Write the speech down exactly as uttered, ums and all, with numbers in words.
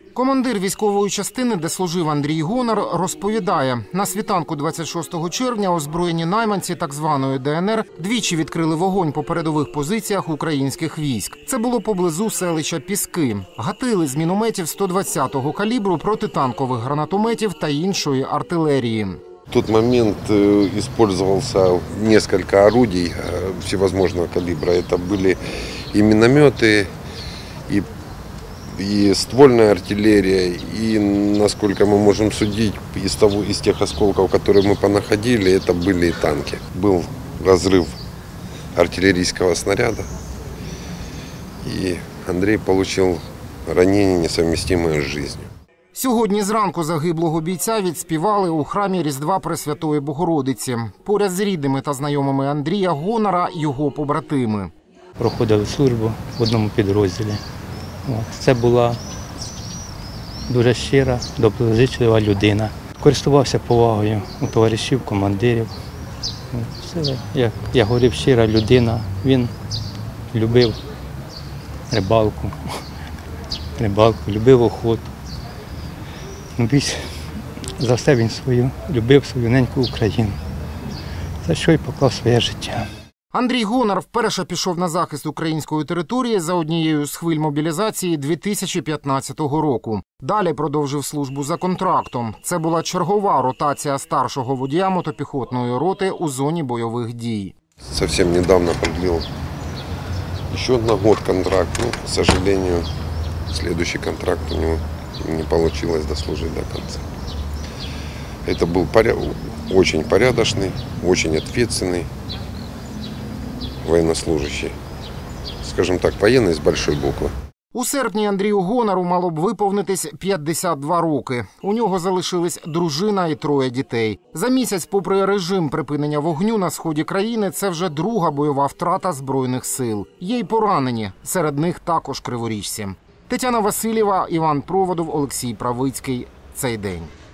Командир військової частини, де служив Андрій Гонар, розповідає, на світанку двадцять шостого червня озброєні найманці так званої Де Ен Ер двічі відкрили вогонь по передових позиціях українських військ. Це було поблизу селища Піски. Гатили з мінометів сто двадцятого калібру, протитанкових гранатометів та іншої артилерії. В тот момент использовался несколько орудий всевозможного калибра. Это были и минометы, и, и ствольная артиллерия, и, насколько мы можем судить, из, того, из тех осколков, которые мы понаходили, это были и танки. Был разрыв артиллерийского снаряда, и Андрей получил ранение, несовместимое с жизнью. Сьогодні зранку загиблого бійця відспівали у храмі Різдва Пресвятої Богородиці. Поряд з рідними та знайомими Андрія Гонара його побратими. Проходили службу в одному підрозділі. Це була дуже щира, доброзичлива людина. Користувався повагою у товаришів, командирів. Це, як я говорив, щира людина. Він любив рибалку, рибалку, любив охоту. Більш за все він свою любив свою неньку Україну, за що й поклав своє життя. Андрій Гонар вперше пішов на захист української території за однією з хвиль мобілізації дві тисячі п'ятнадцятого року. Далі продовжив службу за контрактом. Це була чергова ротація старшого водія мотопіхотної роти у зоні бойових дій. Зовсім недавно продлив ще на год контракт. Ну, к сожалению, следующий контракт у нього не получилось дослужить до конца. Это был поряд... очень порядочный, очень ответственный военнослужащий. Скажем так, военный с большой буквы. У серпні Андрію Гонару мало б виповнитись п'ятдесят два роки. У нього залишились дружина і троє дітей. За місяць, попри режим припинення вогню на сході країни, це вже друга бойова втрата Збройних сил. Є й поранені, серед них також криворіжці. Тетяна Васильєва, Іван Проводов, Олексій Правицький. Цей день.